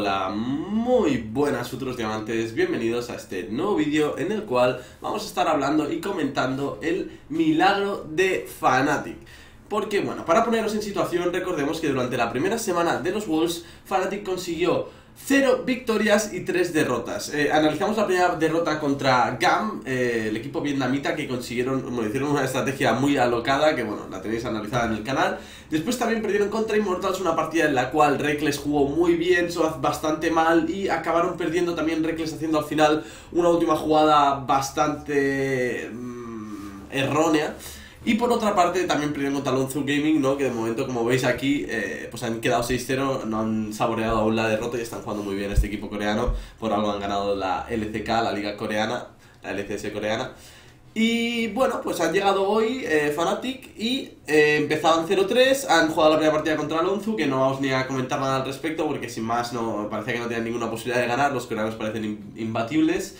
Hola, muy buenas futuros diamantes, bienvenidos a este nuevo vídeo en el cual vamos a estar hablando y comentando el milagro de Fnatic. Porque bueno, para poneros en situación, recordemos que durante la primera semana de los Worlds, Fnatic consiguió 0 victorias y 3 derrotas. Analizamos la primera derrota contra GAM, el equipo vietnamita, que hicieron una estrategia muy alocada, que bueno, la tenéis analizada en el canal. Después también perdieron contra Immortals, una partida en la cual Rekkles jugó muy bien, Soaz bastante mal, y acabaron perdiendo también Rekkles haciendo al final una última jugada bastante errónea. Y por otra parte también perdieron contra Lonzu Gaming, ¿no? Que de momento, como veis aquí, pues han quedado 6-0, no han saboreado aún la derrota y están jugando muy bien este equipo coreano. Por algo han ganado la LCK, la liga coreana, la LCS coreana. Y bueno, pues han llegado hoy Fnatic y empezaban 0-3, han jugado la primera partida contra Lonzu, que no vamos ni a comentar nada al respecto porque sin más no parecía que no tenían ninguna posibilidad de ganar, los coreanos parecen imbatibles.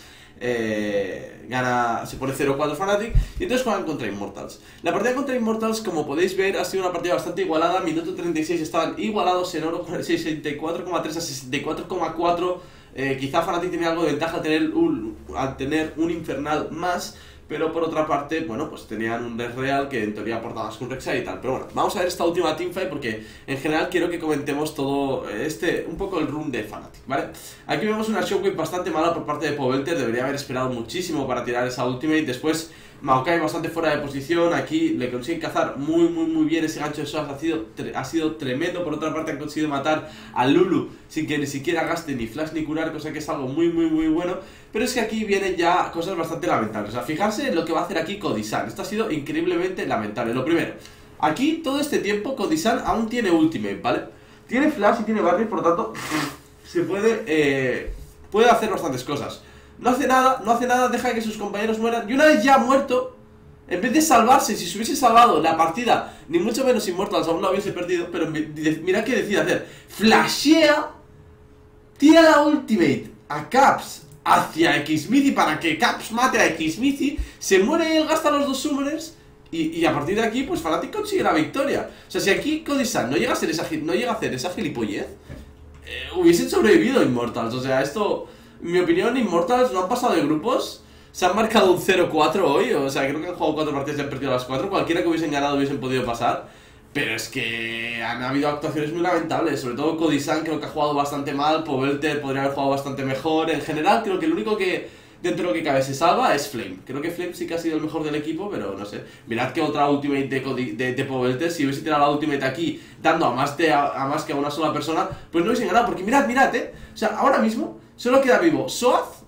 Se pone 0-4 Fnatic y entonces juegan contra Immortals. La partida contra Immortals, como podéis ver, ha sido una partida bastante igualada. Minuto 36 estaban igualados en oro, 64,3 a 64,4. Quizá Fnatic tenía algo de ventaja al tener un infernal más, pero por otra parte, bueno, pues tenían un Red Real que en teoría aportaba más con Rek'Sai y tal. Pero bueno, vamos a ver esta última teamfight porque en general quiero que comentemos todo un poco el run de Fnatic, ¿vale? Aquí vemos una Shockwave bastante mala por parte de Pobelter, debería haber esperado muchísimo para tirar esa ultimate. Después Maokai bastante fuera de posición, aquí le consiguen cazar muy bien ese gancho de Soaz, ha sido tremendo. Por otra parte han conseguido matar a Lulu sin que ni siquiera gaste ni flash ni curar, cosa que es algo muy bueno. Pero es que aquí vienen ya cosas bastante lamentables. O sea, fijarse en lo que va a hacer aquí Kodisan. Esto ha sido increíblemente lamentable. Lo primero, aquí todo este tiempo Kodisan aún tiene ultimate, ¿vale? Tiene flash y tiene barrier, por lo tanto se puede hacer bastantes cosas. No hace nada, deja que sus compañeros mueran. Y una vez ya muerto, en vez de salvarse, si se hubiese salvado la partida, ni mucho menos Immortals aún la hubiese perdido. Pero mira qué decide hacer. Flashea, tira la ultimate a Caps hacia Xmithie para que Caps mate a Xmithie, se muere y él gasta los 2 summoners. Y a partir de aquí, pues Fnatic consigue la victoria. O sea, si aquí Kodisan no llega a hacer esa gilipollez, hubiesen sobrevivido Immortals. O sea, esto, en mi opinión, Immortals no han pasado de grupos. Se han marcado un 0-4 hoy. O sea, creo que han jugado 4 partidas y han perdido las 4. Cualquiera que hubiesen ganado hubiesen podido pasar. Pero es que han habido actuaciones muy lamentables. Sobre todo Kodisan creo que ha jugado bastante mal. Pobelter podría haber jugado bastante mejor. En general creo que el único que dentro de lo que cabe se salva es Flame. Creo que Flame sí que ha sido el mejor del equipo, pero no sé. Mirad que otra ultimate de Pobelter, si hubiese tirado la ultimate aquí dando a más que a una sola persona, pues no hubiesen ganado. Porque mirad, o sea, ahora mismo solo queda vivo Soaz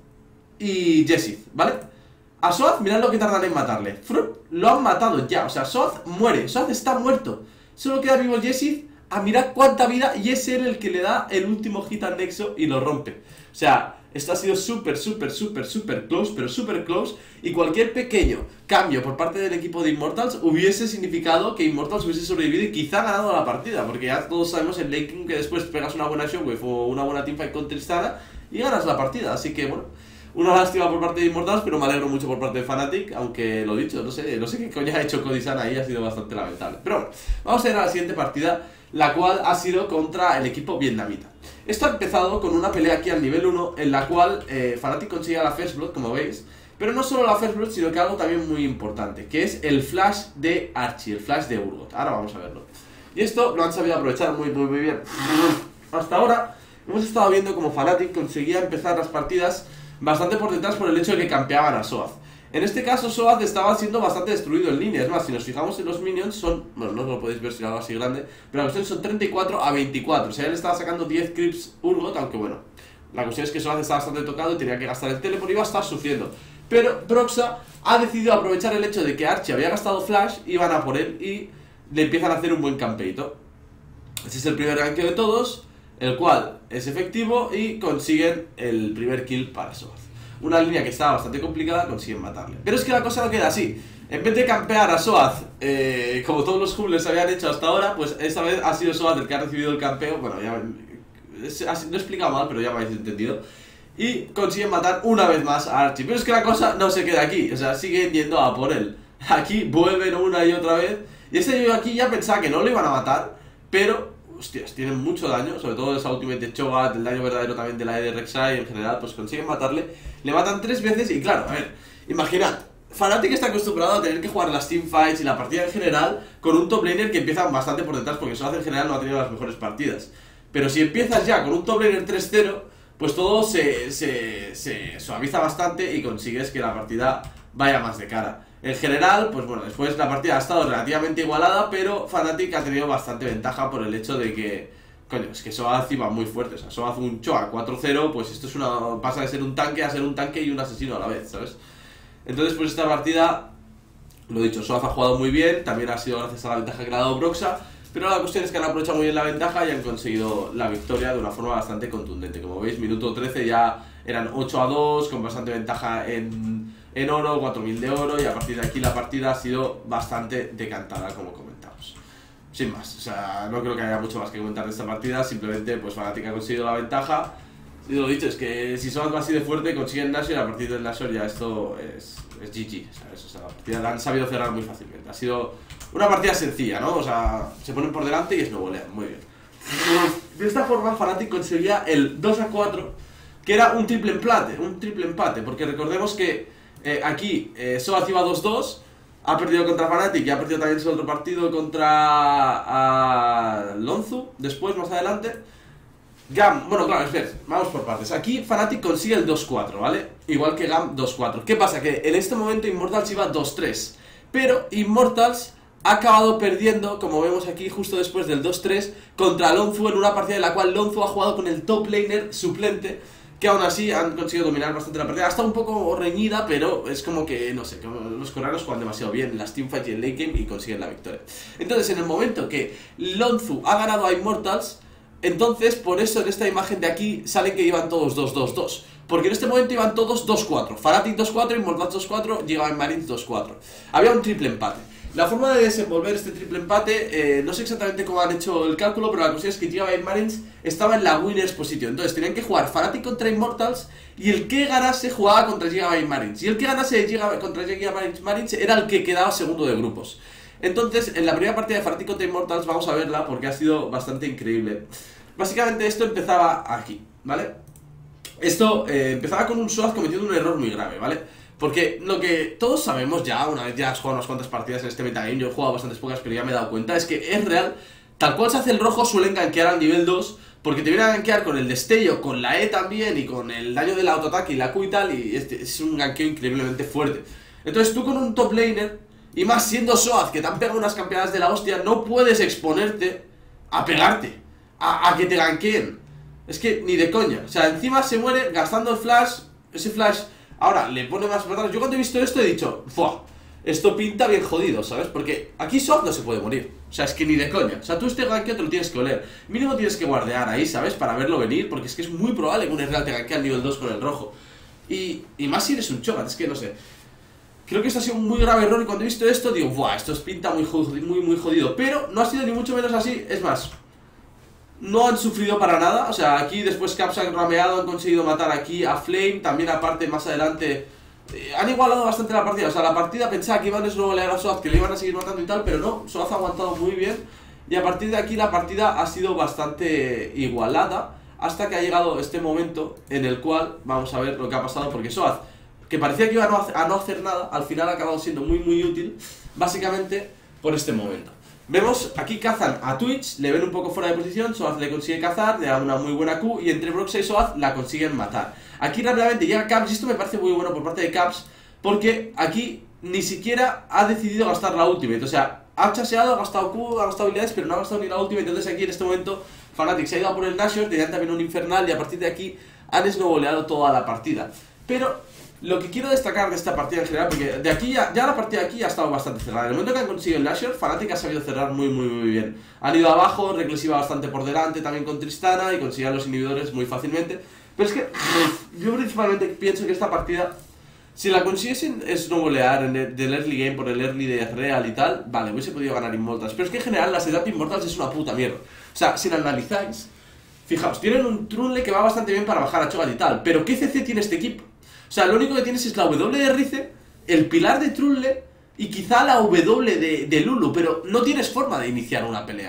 y Jesith, ¿vale? A Soaz, mirad lo que tardan en matarle. Lo han matado ya, o sea, Soaz muere, Soaz está muerto. Solo queda vivo Jesith, mirad cuánta vida, y es él el que le da el último hit al Nexo y lo rompe. O sea, esto ha sido súper close, pero súper close. Y cualquier pequeño cambio por parte del equipo de Immortals hubiese significado que Immortals hubiese sobrevivido y quizá ganado la partida. Porque ya todos sabemos en late game que después pegas una buena Shockwave o una buena teamfight con Tristana y ganas la partida. Así que bueno, una lástima por parte de Immortals, pero me alegro mucho por parte de Fnatic. Aunque lo dicho, no sé qué coño ha hecho Kodisan ahí, ha sido bastante lamentable. Pero bueno, vamos a ir a la siguiente partida, la cual ha sido contra el equipo vietnamita. Esto ha empezado con una pelea aquí al nivel 1, en la cual Fnatic consigue la First Blood, como veis. Pero no solo la First Blood, sino que algo también muy importante, que es el flash de Archie, el flash de Urgot. Ahora vamos a verlo. Y esto lo han sabido aprovechar muy bien. Hasta ahora hemos estado viendo como Fnatic conseguía empezar las partidas bastante por detrás por el hecho de que campeaban a Soaz. En este caso Soaz estaba siendo bastante destruido en línea. Es más, si nos fijamos en los minions son, bueno, no lo podéis ver si lo hago así grande, pero la cuestión son 34 a 24. O sea, él estaba sacando 10 creeps Urgot, aunque bueno, la cuestión es que Soaz estaba bastante tocado y tenía que gastar el teleport y iba a estar sufriendo. Pero Broxah ha decidido aprovechar el hecho de que Archie había gastado flash y van a por él y le empiezan a hacer un buen campeito. Este es el primer ganqueo de todos, el cual es efectivo y consiguen el primer kill para Soaz. Una línea que estaba bastante complicada, consiguen matarle. Pero es que la cosa no queda así. En vez de campear a Soaz, como todos los junglers habían hecho hasta ahora, pues esta vez ha sido Soaz el que ha recibido el campeo. Bueno, ya no he explicado mal, pero ya me habéis entendido. Y consiguen matar una vez más a Archie. Pero es que la cosa no se queda aquí, o sea, siguen yendo a por él. Aquí vuelven una y otra vez. Y este yo aquí ya pensaba que no lo iban a matar, pero hostias, tienen mucho daño, sobre todo esa Ultimate de Cho'Gath, el daño verdadero también de la E de Rek'Sai en general, pues consiguen matarle, le matan 3 veces y claro, a ver, imaginad, Fnatic está acostumbrado a tener que jugar las teamfights y la partida en general con un top laner que empieza bastante por detrás, porque Soaz en general no ha tenido las mejores partidas. Pero si empiezas ya con un top laner 3-0, pues todo se suaviza bastante y consigues que la partida vaya más de cara. En general, pues bueno, después la partida ha estado relativamente igualada, pero Fnatic ha tenido bastante ventaja por el hecho de que, coño, es que Soaz iba muy fuerte. O sea, Soaz un Choa 4-0, pues esto es pasa de ser un tanque a ser un tanque y un asesino a la vez, ¿sabes? Entonces, pues esta partida, lo dicho, Soaz ha jugado muy bien, también ha sido gracias a la ventaja que le ha dado Broxah, pero la cuestión es que han aprovechado muy bien la ventaja y han conseguido la victoria de una forma bastante contundente. Como veis, minuto 13 ya eran 8-2, con bastante ventaja en oro, 4000 de oro, y a partir de aquí la partida ha sido bastante decantada, como comentamos. Sin más, o sea, no creo que haya mucho más que comentar de esta partida, simplemente pues Fnatic ha conseguido la ventaja. Y lo dicho, es que si Soaz va así de fuerte, consiguen Nashor, a partir del Nashor ya esto es GG, ¿sabes? O sea, la partida la han sabido cerrar muy fácilmente. Ha sido una partida sencilla, ¿no? O sea, se ponen por delante y snowballean, muy bien. De esta forma Fnatic conseguía el 2-4, que era un triple empate, porque recordemos que aquí Soaz iba 2-2, ha perdido contra Fnatic y ha perdido también su otro partido contra Lonzu, después, más adelante. Gam, bueno, claro, espera, vamos por partes. Aquí Fnatic consigue el 2-4, ¿vale? Igual que Gam 2-4. ¿Qué pasa? Que en este momento Immortals iba 2-3, pero Immortals ha acabado perdiendo, como vemos aquí, justo después del 2-3 contra Lonzu, en una partida en la cual Lonzu ha jugado con el top laner suplente, que aún así han conseguido dominar bastante la partida. Está un poco reñida, pero es como que, no sé, como los coreanos juegan demasiado bien en las teamfights y en late game y consiguen la victoria. Entonces, en el momento que Lonzu ha ganado a Immortals, entonces, por eso en esta imagen de aquí salen que iban todos 2-2-2. Porque en este momento iban todos 2-4. Fnatic 2-4, Immortals 2-4, Giga Marines 2-4. Había un triple empate. La forma de desenvolver este triple empate, no sé exactamente cómo han hecho el cálculo, pero la cuestión es que Giga Marines estaba en la winners position. Entonces tenían que jugar Fnatic contra Immortals y el que ganase jugaba contra Giga Marines. Y el que ganase contra Giga Marines era el que quedaba segundo de grupos. Entonces, en la primera partida de Fnatic contra Immortals vamos a verla porque ha sido bastante increíble. Básicamente esto empezaba aquí, ¿vale? Esto empezaba con un Soaz cometiendo un error muy grave, ¿vale? Porque lo que todos sabemos ya, una vez ya has jugado unas cuantas partidas en este metagame, yo he jugado bastantes pocas pero ya me he dado cuenta, es que es real, tal cual se hace el rojo suelen gankear al nivel 2, porque te vienen a gankear con el destello, con la E también y con el daño del autoataque y la Q y tal, y es un gankeo increíblemente fuerte. Entonces tú con un top laner, y más siendo Soaz, que te han pegado unas campeonadas de la hostia, no puedes exponerte a pegarte. A que te gankeen. Es que ni de coña. O sea, encima se muere gastando el flash. Ese flash ahora le pone más verdad. Yo cuando he visto esto he dicho, ¡fua! Esto pinta bien jodido, ¿sabes? Porque aquí Soaz no se puede morir. O sea, es que ni de coña. O sea, tú este gankeo te lo tienes que oler. Mínimo tienes que guardear ahí, ¿sabes? Para verlo venir. Porque es que es muy probable que un Real te gankee al nivel 2 con el rojo. Y más si eres un Cho'Gath, es que no sé. Creo que esto ha sido un muy grave error. Y cuando he visto esto digo, ¡buah! Esto pinta muy jodido. Pero no ha sido ni mucho menos así. Es más, no han sufrido para nada, o sea, aquí después Caps han rameado, han conseguido matar aquí a Flame, también aparte más adelante han igualado bastante la partida, o sea, la partida pensaba que iban a snowballear a Soaz, que le iban a seguir matando y tal, pero no, Soaz ha aguantado muy bien y a partir de aquí la partida ha sido bastante igualada hasta que ha llegado este momento en el cual vamos a ver lo que ha pasado, porque Soaz, que parecía que iba a no hacer nada, al final ha acabado siendo muy útil, básicamente por este momento. Vemos, aquí cazan a Twitch, le ven un poco fuera de posición, Soaz le consigue cazar, le da una muy buena Q y entre Broxah y Soaz la consiguen matar. Aquí rápidamente llega Caps y esto me parece muy bueno por parte de Caps porque aquí ni siquiera ha decidido gastar la ultimate, o sea, ha chaseado, ha gastado Q, ha gastado habilidades pero no ha gastado ni la ultimate, entonces aquí en este momento Fnatic se ha ido a por el Nashor, tenían también un Infernal y a partir de aquí han snowballeado toda la partida. Pero lo que quiero destacar de esta partida en general, porque de aquí ya la partida de aquí ha estado bastante cerrada. En el momento que han conseguido el Nashor, Fnatic ha sabido cerrar muy bien. Han ido abajo, Reckless iba bastante por delante también con Tristana y conseguían los inhibidores muy fácilmente. Pero es que yo principalmente pienso que esta partida, si la consiguiesen snowballear del early game por el early de Real y tal, vale, hubiese podido ganar Immortals. Pero es que en general la setup de Immortals es una puta mierda. O sea, si la analizáis, fijaos, tienen un Trundle que va bastante bien para bajar a Cho'Gath y tal, pero ¿qué CC tiene este equipo? O sea, lo único que tienes es la W de Rize, el pilar de Trundle y quizá la W de Lulu, pero no tienes forma de iniciar una pelea.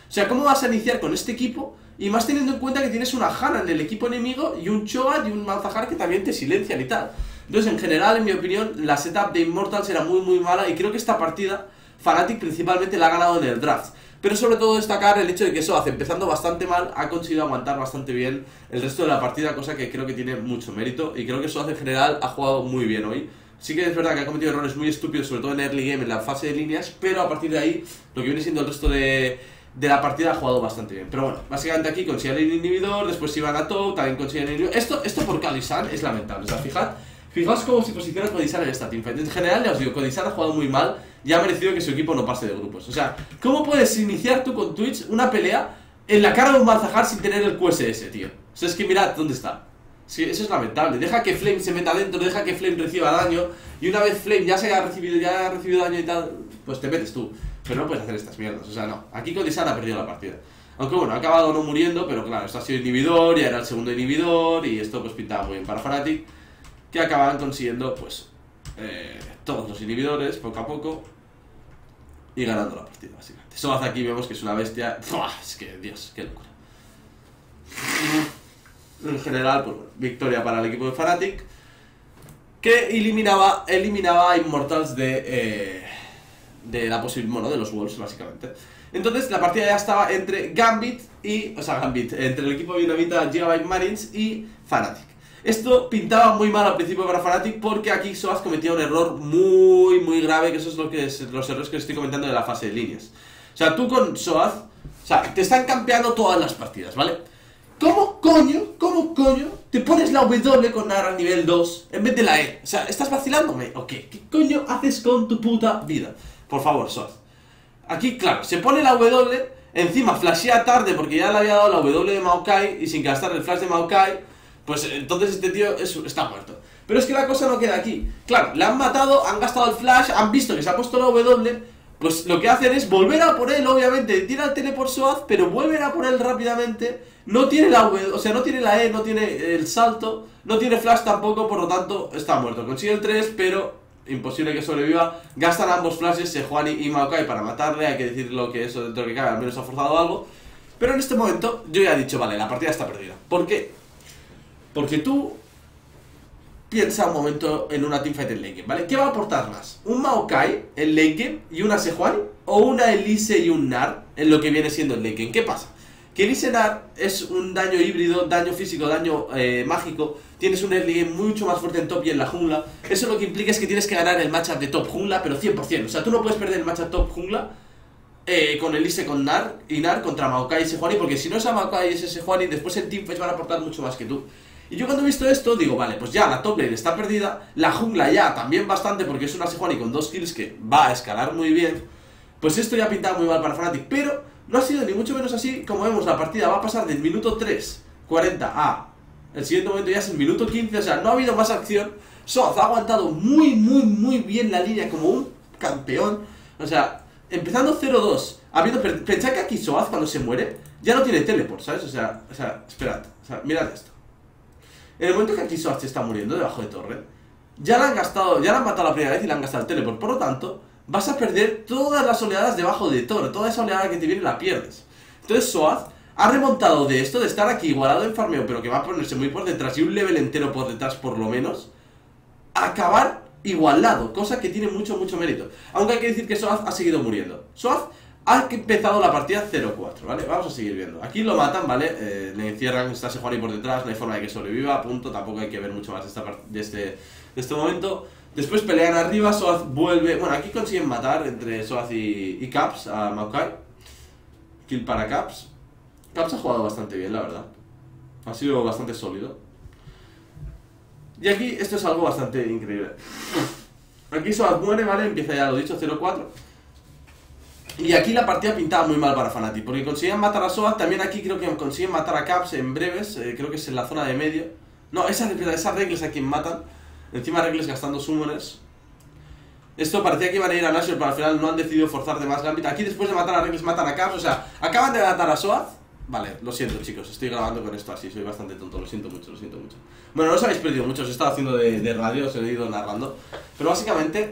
O sea, ¿cómo vas a iniciar con este equipo? Y más teniendo en cuenta que tienes una Hanna en el equipo enemigo y un Cho'Gath y un Malzahar que también te silencian y tal. Entonces, en general, en mi opinión, la setup de Immortals era muy mala y creo que esta partida Fnatic principalmente la ha ganado en el draft. Pero sobre todo destacar el hecho de que Soaz, empezando bastante mal, ha conseguido aguantar bastante bien el resto de la partida, cosa que creo que tiene mucho mérito. Y creo que Soaz en general ha jugado muy bien hoy. Sí que es verdad que ha cometido errores muy estúpidos, sobre todo en early game, en la fase de líneas, pero a partir de ahí, lo que viene siendo el resto de la partida ha jugado bastante bien. Pero bueno, básicamente aquí consiguen el inhibidor, después iban a top, también consiguen el inhibidor. Esto por Kalisan es lamentable, o sea, fijaos cómo se posiciona Kodisan en esta teamfight. En general, ya os digo, Kodisan ha jugado muy mal y ha merecido que su equipo no pase de grupos. O sea, ¿cómo puedes iniciar tú con Twitch una pelea en la cara de un Malzahar sin tener el QSS, tío? O sea, es que mirad dónde está. Sí, eso es lamentable. Deja que Flame se meta dentro, deja que Flame reciba daño, y una vez Flame ya ha recibido daño y tal, pues te metes tú. Pero no puedes hacer estas mierdas, o sea, no. Aquí Kodisan ha perdido la partida. Aunque bueno, ha acabado no muriendo, pero claro, esto ha sido inhibidor, ya era el segundo inhibidor, y esto pues pintaba muy bien para Fnatic, que acaban consiguiendo pues todos los inhibidores poco a poco y ganando la partida, básicamente. Soaz aquí vemos que es una bestia. ¡Buah! Es que, Dios, qué locura. En general, pues bueno, victoria para el equipo de Fnatic, que eliminaba a Immortals de la posibilidad, bueno, de los Wolves, básicamente. Entonces la partida ya estaba entre Gambit y, entre el equipo vietnamita Gigabyte Marines y Fnatic. Esto pintaba muy mal al principio para Fnatic porque aquí Soaz cometía un error muy grave, que eso es los errores que estoy comentando de la fase de líneas. O sea, tú con Soaz, o sea, te están campeando todas las partidas, ¿vale? ¿Cómo coño te pones la W con Nara nivel 2 en vez de la E? O sea, ¿estás vacilándome o qué? ¿Qué coño haces con tu puta vida? Por favor, Soaz. Aquí, claro, se pone la W, encima flashea tarde porque ya le había dado la W de Maokai y sin gastar el flash de Maokai, pues entonces este tío está muerto. Pero es que la cosa no queda aquí. Claro, le han matado, han gastado el flash, han visto que se ha puesto la W, pues lo que hacen es volver a por él, obviamente. Tira el teleport Soaz, pero vuelven a por él rápidamente. No tiene la W, o sea, no tiene la E, no tiene el salto, no tiene flash tampoco, por lo tanto está muerto. Consigue el 3, pero imposible que sobreviva. Gastan ambos flashes, Sejuani y Maokai, para matarle. Hay que decir lo que eso dentro de lo que cabe, al menos ha forzado algo. Pero en este momento yo ya he dicho, vale, la partida está perdida. ¿Por qué? Porque tú piensa un momento en una teamfight en late game, ¿vale? ¿Qué va a aportar más? ¿Un Maokai en late game y una Sejuani? ¿O una Elise y un Gnar en lo que viene siendo el late game? ¿Qué pasa? Que Elise Gnar es un daño híbrido, daño físico, daño mágico. Tienes un early game mucho más fuerte en top y en la jungla. Eso lo que implica es que tienes que ganar el matchup de top jungla, pero 100%. O sea, tú no puedes perder el matchup top jungla con Elise con Gnar y Gnar contra Maokai y Sejuani, porque si no es a Maokai y ese Sejuani, después en teamfights van a aportar mucho más que tú. Y yo cuando he visto esto digo, vale, pues ya la top lane está perdida, la jungla ya también bastante porque es una Sejuani con 2 kills que va a escalar muy bien. Pues esto ya pintaba muy mal para Fnatic, pero no ha sido ni mucho menos así. Como vemos, la partida va a pasar del minuto 3:40 a el siguiente momento ya es el minuto 15, o sea, no ha habido más acción. Soaz ha aguantado muy bien la línea como un campeón. O sea, empezando 0-2, pensad que aquí Soaz cuando se muere ya no tiene teleport, ¿sabes? O sea, esperad, o sea, mirad esto. En el momento que aquí Soaz se está muriendo debajo de torre, ya la han matado la primera vez y le han gastado el teleport. Por lo tanto, vas a perder todas las oleadas debajo de torre. Toda esa oleada que te viene la pierdes. Entonces Soaz ha remontado de esto, de estar aquí igualado en farmeo, pero que va a ponerse muy por detrás y un level entero por detrás por lo menos, a acabar igualado, cosa que tiene mucho mérito. Aunque hay que decir que Soaz ha seguido muriendo. Soaz ha empezado la partida 0-4, ¿vale? Vamos a seguir viendo. Aquí lo matan, ¿vale? Le encierran, está Sejuani por detrás, no hay forma de que sobreviva, punto. Tampoco hay que ver mucho más de este momento. Después pelean arriba, Soaz vuelve... Bueno, aquí consiguen matar entre Soaz y Caps a Maokai. Kill para Caps. Caps ha jugado bastante bien, la verdad. Ha sido bastante sólido. Y aquí esto es algo bastante increíble. Aquí Soaz muere, ¿vale? Empieza ya lo dicho, 0-4. Y aquí la partida pintaba muy mal para Fnatic, porque consiguen matar a Soaz. También aquí creo que consiguen matar a Caps en breves. Creo que es en la zona de medio. No, esas reglas a quien matan. Encima reglas gastando summoners. Esto parecía que iban a ir a Nashor, pero al final no han decidido forzar de más Gambit. Aquí después de matar a reglas matan a Caps. O sea, acaban de matar a Soaz. Vale, lo siento chicos, estoy grabando con esto así, soy bastante tonto, lo siento mucho. Bueno, no os habéis perdido mucho, os he estado haciendo de radio, os he ido narrando. Pero básicamente,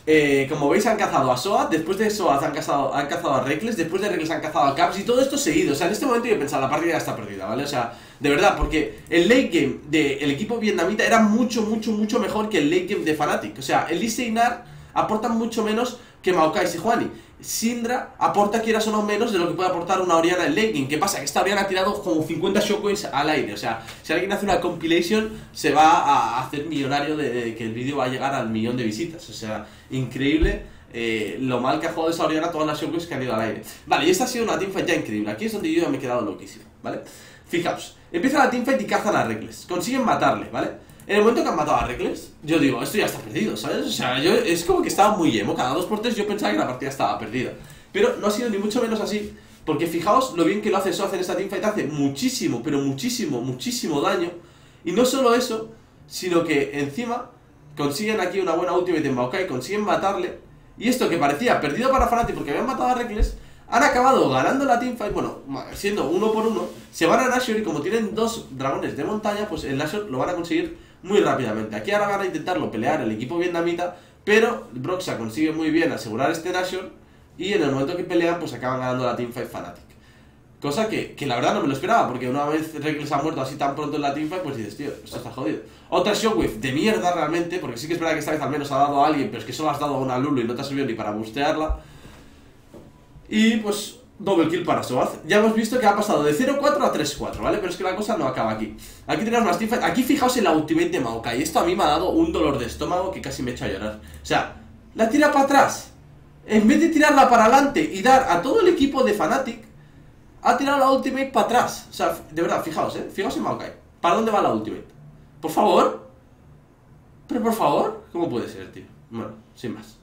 Como veis han cazado a Soaz, después de Soaz han cazado a Reckless, después de Reckless han cazado a Caps y todo esto seguido. O sea, en este momento yo he pensado, la partida ya está perdida, ¿vale? O sea, de verdad, porque el late game del equipo vietnamita era mucho mejor que el late game de Fnatic. O sea, el Lee Seinar aporta mucho menos que Maokai y Sejuani. Syndra aporta, quieras o no, menos de lo que puede aportar una Orianna en late game. ¿Qué pasa? Que esta Orianna ha tirado como 50 shockwaves al aire. O sea, si alguien hace una compilation, se va a hacer millonario de que el vídeo va a llegar al 1.000.000 de visitas. O sea, increíble lo mal que ha jugado esa Orianna, todas las shockwaves que han ido al aire. Vale, y esta ha sido una teamfight ya increíble. Aquí es donde yo ya me he quedado loquísimo, ¿vale? Fijaos, empieza la teamfight y cazan a Reckless. Consiguen matarle, ¿vale? En el momento que han matado a Reckless, yo digo, esto ya está perdido, ¿sabes? O sea, es como que estaba muy emo. Cada 2x3 yo pensaba que la partida estaba perdida. Pero no ha sido ni mucho menos así. Porque fijaos lo bien que lo hace Soaz en esta teamfight. Hace muchísimo, pero muchísimo daño. Y no solo eso, sino que encima consiguen aquí una buena ultimate en Maokai, consiguen matarle. Y esto que parecía perdido para Fnatic porque habían matado a Reckless, han acabado ganando la teamfight, bueno, siendo 1-1. Se van a Nashor y como tienen 2 dragones de montaña, pues el Nashor lo van a conseguir muy rápidamente. Aquí ahora van a intentarlo pelear el equipo vietnamita, pero Broxah consigue muy bien asegurar este Nashor y en el momento que pelean, pues acaban ganando la teamfight Fnatic. Cosa que la verdad no me lo esperaba, porque una vez Reckless ha muerto así tan pronto en la teamfight, pues dices, tío, esto está jodido. Otra Shockwave de mierda realmente, porque sí que es verdad que esta vez al menos ha dado a alguien, pero es que solo has dado a una Lulu y no te ha servido ni para bustearla. Y pues double kill para Soaz. Ya hemos visto que ha pasado de 0-4 a 3-4, ¿vale? Pero es que la cosa no acaba aquí. Aquí tenemos más teamfight. Aquí fijaos en la ultimate de Maokai. Esto a mí me ha dado un dolor de estómago que casi me echa a llorar. O sea, la tira para atrás. En vez de tirarla para adelante y dar a todo el equipo de Fnatic, ha tirado la ultimate para atrás. O sea, de verdad, fijaos, fijaos en Maokai. ¿Para dónde va la ultimate? ¿Por favor? ¿Pero por favor? ¿Cómo puede ser, tío? Bueno, sin más.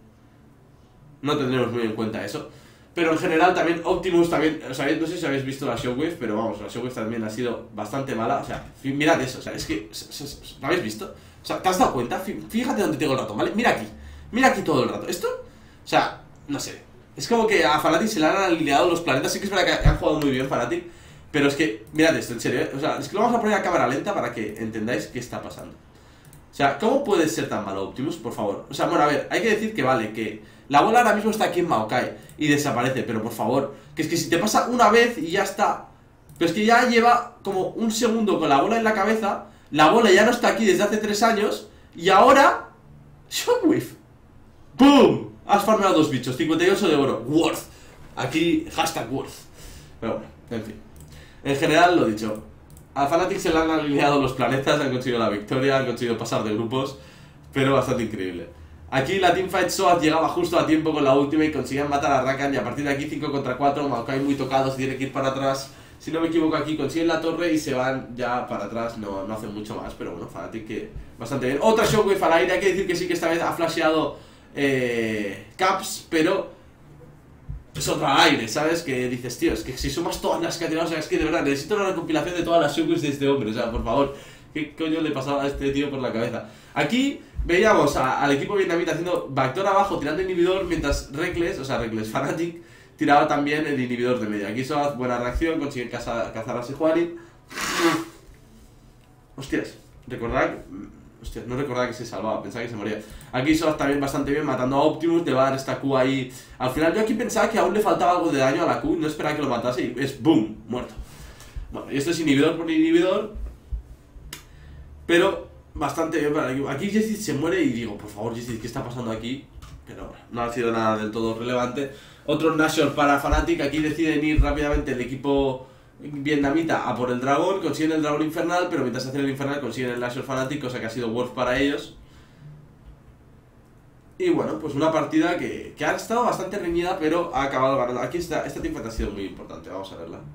No tendremos muy en cuenta eso. Pero en general también Optimus también, o sea, no sé si habéis visto la Shockwave, pero vamos, la Shockwave también ha sido bastante mala. O sea, mirad eso, o sea, es que, ¿lo habéis visto? O sea, ¿te has dado cuenta? Fíjate dónde tengo el rato, ¿vale? Mira aquí todo el rato. Esto, o sea, no sé, es como que a Fnatic se le han alineado los planetas. Sí que es verdad que han jugado muy bien Fnatic, pero es que, mirad esto, en serio, o sea, es que lo vamos a poner a cámara lenta para que entendáis qué está pasando. O sea, ¿cómo puede ser tan malo Optimus, por favor? O sea, bueno, a ver, hay que decir que vale, que la bola ahora mismo está aquí en Maokai y desaparece, pero por favor, que es que si te pasa una vez y ya está. Pero es que ya lleva como un segundo con la bola en la cabeza, la bola ya no está aquí desde hace 3 años y ahora... Shockwave. ¡Boom! Has farmeado 2 bichos, 58 de oro, worth. Aquí, hashtag worth. Pero bueno, en fin. En general, lo dicho, a Fnatic se le han alineado los planetas, han conseguido la victoria, han conseguido pasar de grupos, pero bastante increíble. Aquí la teamfight Soaz llegaba justo a tiempo con la última y consiguen matar a Rakan y a partir de aquí 5 contra 4, Maokai muy tocado, se tiene que ir para atrás. Si no me equivoco aquí consiguen la torre y se van ya para atrás, no hacen mucho más, pero bueno, Fnatic que bastante bien. Otra Shockwave al aire, hay que decir que sí que esta vez ha flasheado Caps, pero es otra aire, ¿sabes? Que dices, tío, es que si sumas todas las que ha tirado, o sea, es que de verdad necesito una recompilación de todas las Shockwaves de este hombre, o sea, por favor, ¿qué coño le pasaba a este tío por la cabeza? Aquí veíamos al equipo vietnamita haciendo backdoor abajo, tirando inhibidor, mientras Reckless, o sea, Reckless Fnatic, tiraba también el inhibidor de medio. Aquí Soaz, buena reacción, consigue cazar a Sejuani. Hostias, no recordaba que se salvaba, pensaba que se moría. Aquí Soaz también bastante bien, matando a Optimus, le va a dar esta Q ahí. Al final yo aquí pensaba que aún le faltaba algo de daño a la Q, no esperaba que lo matase y es boom, muerto. Bueno, y esto es inhibidor por inhibidor, pero bastante bien para el equipo. Aquí Jessit se muere y digo, por favor Jessit, ¿qué está pasando aquí? Pero no ha sido nada del todo relevante. Otro Nashor para Fnatic, aquí deciden ir rápidamente el equipo vietnamita a por el dragón, consiguen el dragón infernal, pero mientras hacen el infernal consiguen el Nashor Fnatic, cosa que ha sido worth para ellos. Y bueno, pues una partida que ha estado bastante reñida, pero ha acabado ganando. Aquí esta teamfight ha sido muy importante, vamos a verla.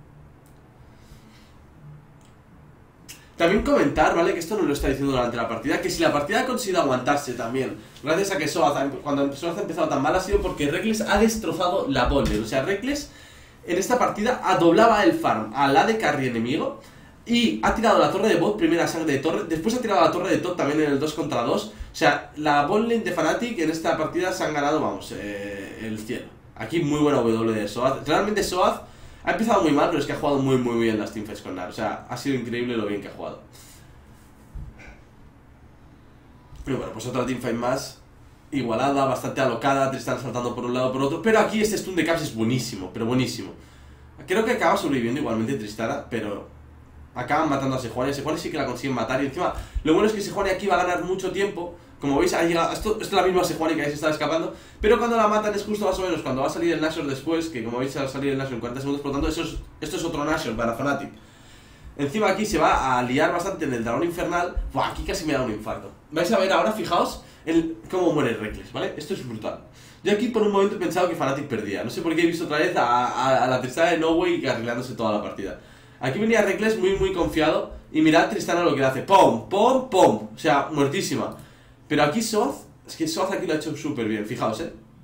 También comentar, ¿vale? Que esto no lo está diciendo durante la partida, que si la partida ha conseguido aguantarse también, gracias a que Soaz, cuando Soaz ha empezado tan mal, ha sido porque Reckless ha destrozado la botlane. O sea, Reckless en esta partida doblaba el farm al AD carry enemigo y ha tirado la torre de bot, primera sangre de torre, después ha tirado la torre de top también en el 2 contra 2. O sea, la botlane de Fnatic en esta partida se han ganado, vamos, el cielo. Aquí muy buena W de Soaz. Realmente Soaz ha empezado muy mal, pero es que ha jugado muy bien las teamfights con Nar. O sea, ha sido increíble lo bien que ha jugado. Pero bueno, pues otra teamfight más igualada, bastante alocada, Tristana saltando por un lado por otro, pero aquí este stun de Caps es buenísimo, pero buenísimo. Creo que acaba sobreviviendo igualmente Tristana, pero acaban matando a Sejuani. Sejuani sí que la consiguen matar y encima lo bueno es que Sejuani aquí va a ganar mucho tiempo. Como veis, ha llegado, esto es la misma Sejuani que ahí se está escapando, pero cuando la matan es justo más o menos cuando va a salir el Nashor después, que como veis va a salir el Nashor en 40 segundos, por lo tanto esto es otro Nashor para Fnatic. Encima aquí se va a liar bastante en el dragón infernal. Buah, aquí casi me da un infarto. Vais a ver ahora, fijaos, cómo muere Reckless, ¿vale? Esto es brutal. Yo aquí por un momento he pensado que Fnatic perdía. No sé por qué he visto otra vez a la Tristana de No Way arreglándose toda la partida. Aquí venía Reckless muy confiado. Y mirad Tristana lo que le hace. ¡Pum! ¡Pum! ¡Pum! O sea, muertísima. Pero aquí Soaz, es que Soaz aquí lo ha hecho súper bien, fijaos,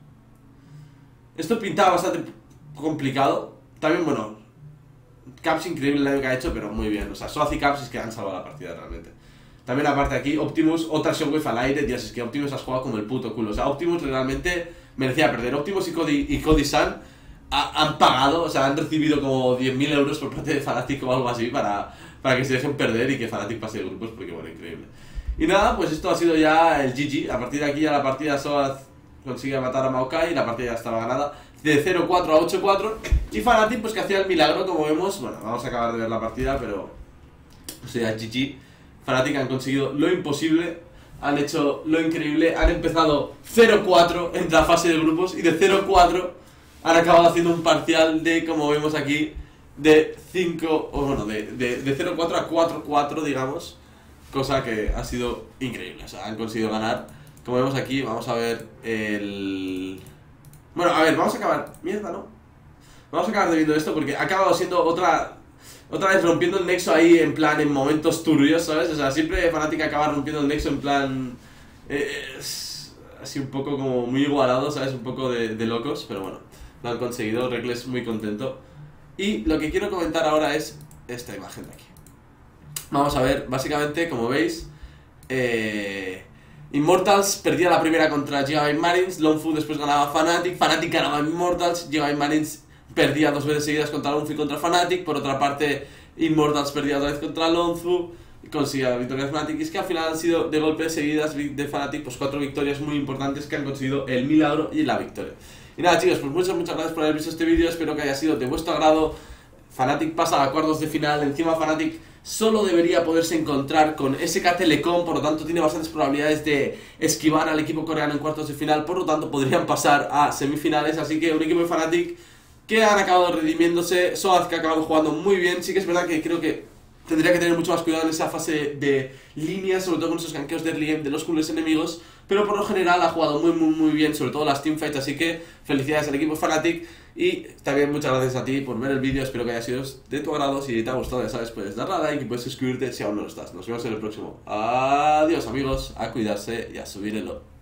Esto pintaba bastante complicado. También, bueno, Caps increíble el daño que ha hecho, pero muy bien. O sea, Soaz y Caps es que han salvado la partida realmente. También aparte aquí, Optimus, otra Shockwave al aire. Dios, es que Optimus has jugado como el puto culo. O sea, Optimus realmente merecía perder. Optimus y Cody Sun han pagado, o sea, han recibido como 10.000 euros por parte de Fnatic o algo así para que se dejen perder y que Fnatic pase de grupos, porque bueno, increíble. Y nada, pues esto ha sido ya el GG. A partir de aquí ya la partida Soaz consigue matar a Maokai y la partida ya estaba ganada. De 0-4 a 8-4. Y Fnatic pues que hacía el milagro, como vemos. Bueno, vamos a acabar de ver la partida, pero... O sea, GG. Fnatic han conseguido lo imposible. Han hecho lo increíble. Han empezado 0-4 en la fase de grupos. Y de 0-4 han acabado haciendo un parcial de, como vemos aquí, de 5... O bueno, de 0-4 a 4-4, digamos. Cosa que ha sido increíble, o sea, han conseguido ganar. Como vemos aquí, vamos a ver el... Bueno, a ver, vamos a acabar... Mierda, ¿no? Vamos a acabar viendo esto porque ha acabado siendo otra vez rompiendo el nexo ahí en plan, en momentos turbios, ¿sabes? O sea, siempre Fnatic acaba rompiendo el nexo en plan... así un poco como muy igualado, ¿sabes? Un poco de locos, pero bueno, lo han conseguido, Reckless muy contento. Y lo que quiero comentar ahora es esta imagen de aquí. Vamos a ver, básicamente, como veis, Immortals perdía la primera contra Gigabyte Marines, Longfu después ganaba Fnatic, Fnatic ganaba Immortals, Gigabyte Marines perdía 2 veces seguidas contra Longfu y contra Fnatic, por otra parte Immortals perdía otra vez contra Longfu y conseguía la victoria de Fnatic. Y es que al final han sido de golpe seguidas de Fnatic, pues 4 victorias muy importantes que han conseguido el milagro y la victoria. Y nada chicos, pues muchas gracias por haber visto este vídeo, espero que haya sido de vuestro agrado. Fnatic pasa a cuartos de final, encima Fnatic solo debería poderse encontrar con SK Telecom, por lo tanto tiene bastantes probabilidades de esquivar al equipo coreano en cuartos de final, por lo tanto podrían pasar a semifinales, así que un equipo de Fnatic que han acabado redimiéndose, Soaz que ha acabado jugando muy bien. Sí que es verdad que creo que tendría que tener mucho más cuidado en esa fase de líneas, sobre todo con esos gankeos de early game de los culos enemigos, pero por lo general ha jugado muy bien, sobre todo las teamfights, así que felicidades al equipo Fnatic. Y también muchas gracias a ti por ver el vídeo, espero que haya sido de tu agrado. Si te ha gustado, ya sabes, puedes darle a like y puedes suscribirte si aún no lo estás. Nos vemos en el próximo. Adiós amigos, a cuidarse y a subir el elo.